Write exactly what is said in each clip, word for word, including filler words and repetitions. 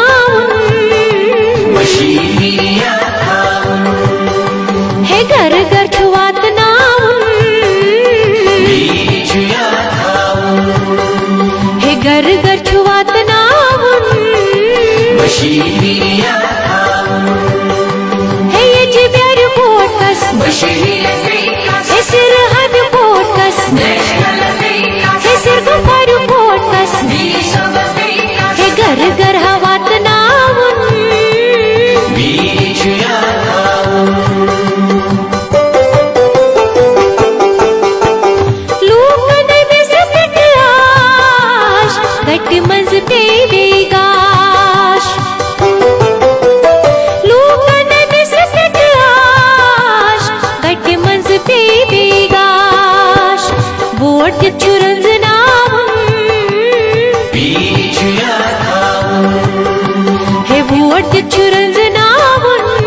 हे घर घर छुआत नाउन हे घर घर छुआत नाउन हे ये जिब्यार बोटस हे सिर हद बोटस हे सिर गुफार बोटस हे घर घर हवात नाउन गट मंज पे बेगाश लूकन बिसकट आश गट मंज पे बेगाश वोट चुरंज नाम हे वोट चुरंज नाम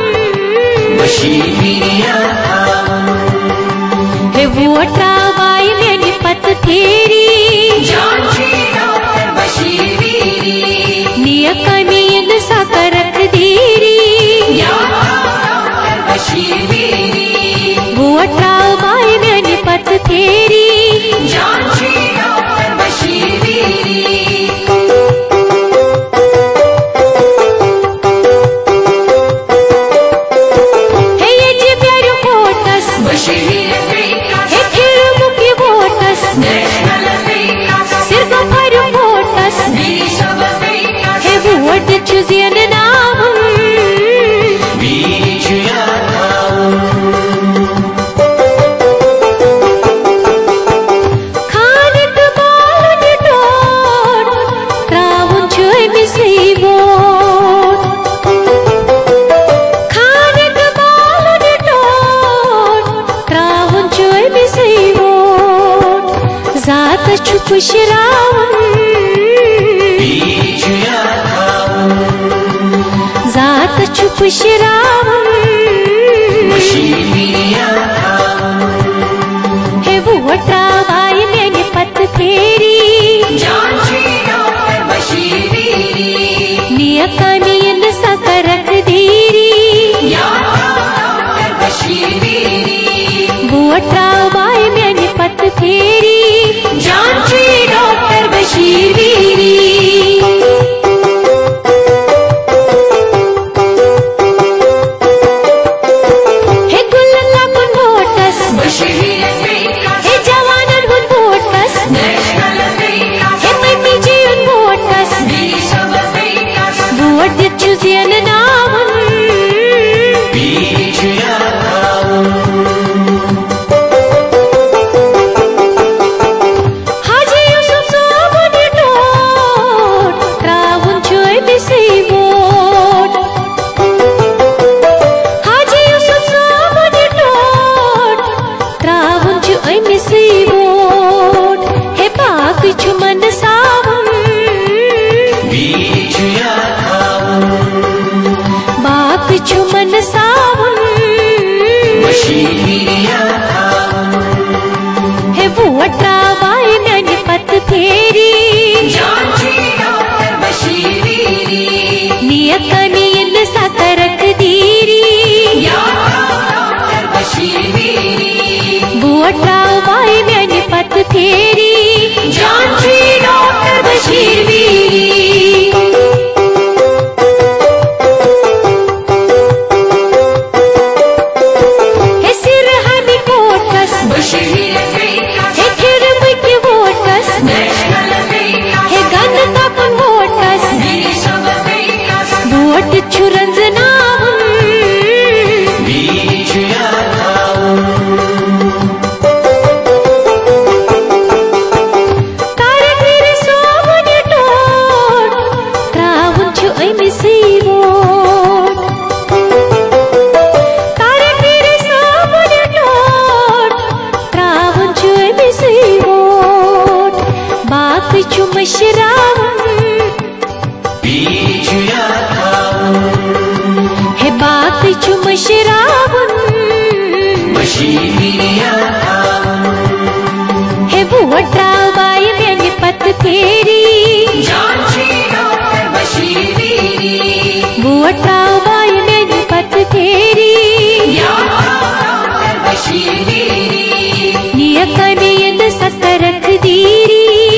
हे वोट रामाई ने पत तेरी कमीन साकरक दीरी वोटा बाई ने पत तेरी हे ये जिब्यार बोटस हे खिर मुखी बोटस सिर गफार बोटस वोट चुजियन नाम खानक बालन टोट त्रावन छुई मिसी वोट खानक बालन टोट त्रावन छुई मिसी वोट जात छुप शिरावन जात छुप शिरावन हे वोटा बाई ने पत तेरी निया कमीन साकरक दीरी वोटा बाई ने पत तेरी जानची डॉक्टर बशीर बीरी हे जवानन हुन बोटस हे मम्मी जी हुन बोटस वोट चुजियन नाम हाजी यूसुफ साबन टोट त्रावन छुई मिसी वोट हाजी यूसुफ साबन टोट त्रावन छुई मिसी vote hey Bagh छुमन Sawan Bagh छुमन Sawan hey वोटा by ने पत तेरी निया कमीन साकरक दीरी वोटा बाई ने पत तेरी जानची डॉक्टर बशीर बीरी हे सिर हमी बोटस हे खिर मुखी बोटस हे गन तपन बोटस वोट चुरंज नाम कारगिर सोवन टोट त्रावन छुई मिसी वोट कारगिर सोवन टोट त्रावन छुई मिसी वोट बाक छुम शिरावन हे बाक छुम शिरावन हे वोटा बाई ने पत तेरी जानची डॉक्टर बशीर बीरी वोटाओ बाई मैंने पत फेरी नियकने यद सकरख दीरी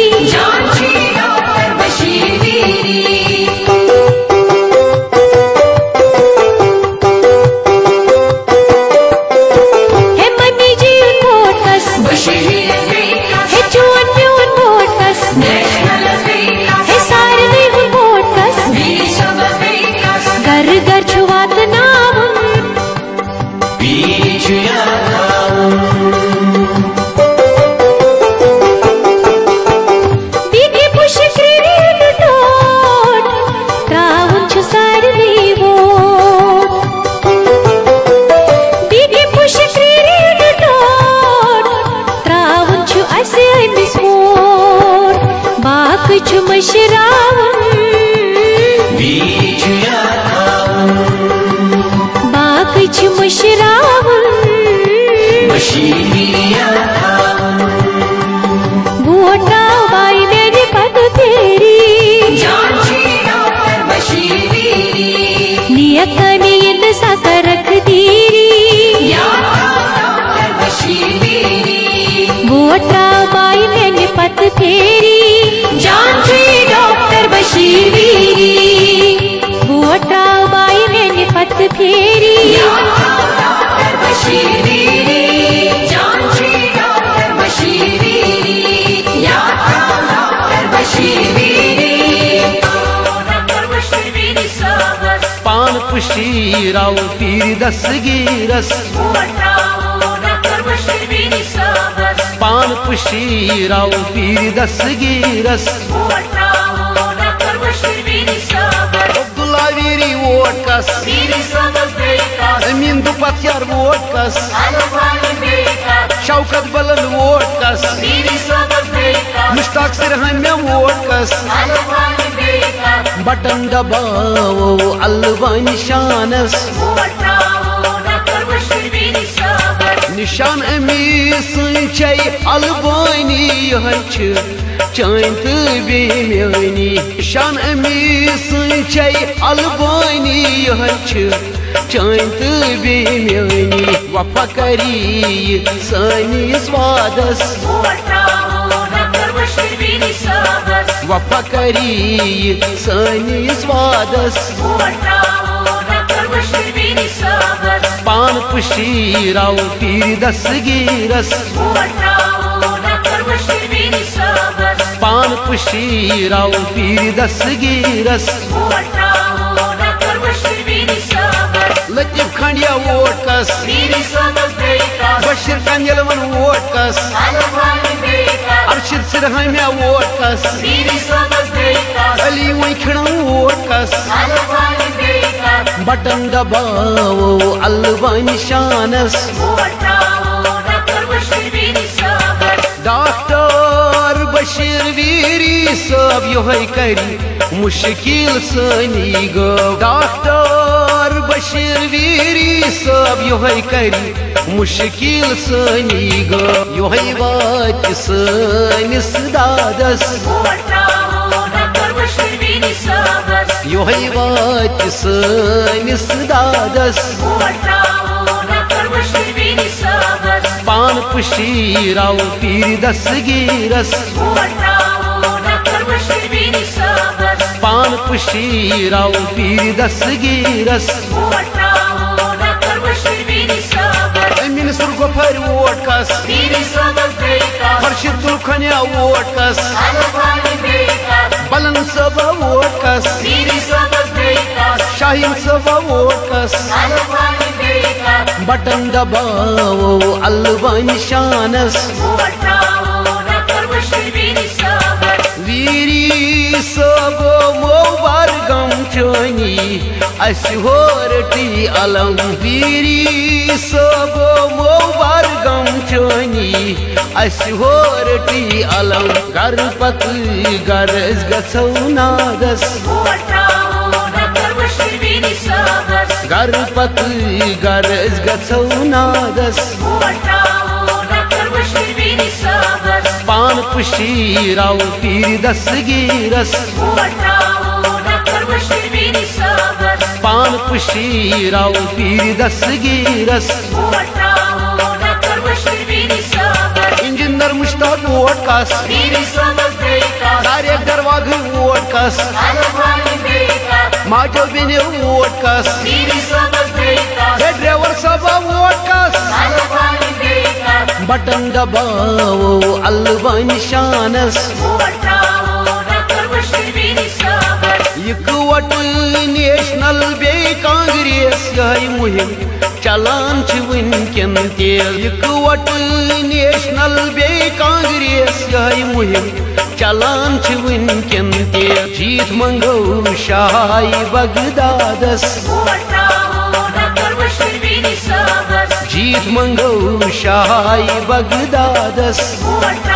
है मनी जी वोटस है चुन म्यून वोटस है सारवे वोटस घर घर छुवात नाम दीदी पुश क्रीड टोट त्राउन छु सारवे वोट दीदी पुश क्रीड टोट त्राउन छु असे अमिस वोट बाक छु मशरावन बाक छु मशरावन वोटाओ बाई मैंने पत फेरी नियकने यद सकरख दीरी वोटाओ बाई मैंने पत फेरी जानची डॉक्टर बशीर वीरी वोटाओ बाई मैंने पत फेरी पान पुशी राव पीर दसगीरस पान पुशी राव पीर दसगीरस अब्दुल्ला वीरी वोट कस अमीन दुपत यार वोट कस शौकत बलन वोट कस मुश्ताक सिरहन में वोट कस बटन दबाओ अलवा निशानस निशान अमीस अलबानी चान तो बेमानी निशान अमीस अलबानी चान तो बेमानी वफा करी सानिस वादस वफा करी सानिस वादस पान पुशी राव पीर दसगीरस पान पुशी राव पीर दसगीरस लतीफ खंडिया वोट कस बशीर कंजलवन वोट कस अरशद सिरहमिया वोट कस अली वखिड़ वोट कस बटन दबाओ अलवा निशानस डॉक्टर बशीर वीरी सब योहै करी मुश्किल सनी गो डॉक्टर बशीर वीरी सब योहै करी मुश्किल सनी गो योहै वात सनिस दादस योहै वात सनिस दादस पान पुशी राव पीर दसगीरस पान पुशी राव पीर दसगीरस अमीन सुरगोफर वोट कस खर्शिद तुलखनिया वोट कस बलन सब वोट कस शाहीन सब वोट कस बटन दबाओ अलवा निशानस वीरी सब मोबार गम चोनी अशोरटी अलम वीरी सब मोबार गम चोनी अशोरटी अलम घर पत गरज गसौ नागस घर पत गरज गसौ नागस पान पुशी राव पीर दसगीरस पान पशीर आओ पीर दस्तगीरस इंजीनियर मुश्ताक वोट कस डायरेक्टर वाघ वोट कस माजो बिने वोट कस ड्राइवर साहब वोट कस बटन दबाओ अलवान शानस इकवट नेशनल बे कांग्रेस यह मुहिम चलान वनकन तेज इकवट नेशनल बे कांग्रेस यह मुहिम चलान वनकन तेज जीत मंगो शाह बगदादस जीत मंगो शाह बगदादस